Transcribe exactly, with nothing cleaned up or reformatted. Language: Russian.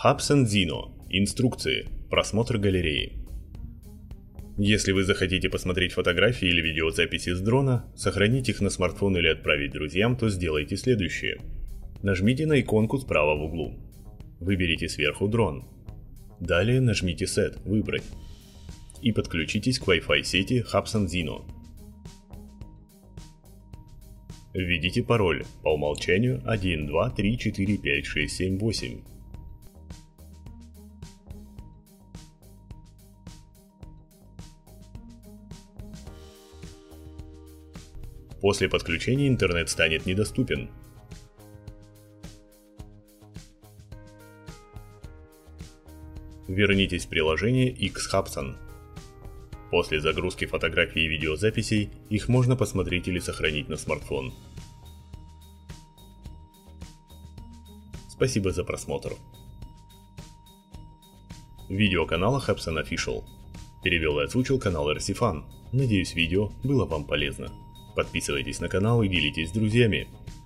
Hubsan Zino. Инструкции. Просмотр галереи. Если вы захотите посмотреть фотографии или видеозаписи с дрона, сохранить их на смартфон или отправить друзьям, то сделайте следующее. Нажмите на иконку справа в углу. Выберите сверху дрон. Далее нажмите Set «Выбрать» и подключитесь к Wi-Fi сети Hubsan Zino. Введите пароль по умолчанию один два три четыре пять шесть семь восемь. После подключения интернет станет недоступен. Вернитесь в приложение X-Hubsan. После загрузки фотографий и видеозаписей их можно посмотреть или сохранить на смартфон. Спасибо за просмотр. Видео канала Hubsan Official. Перевел и озвучил канал Эрсифан. Надеюсь, видео было вам полезно. Подписывайтесь на канал и делитесь с друзьями.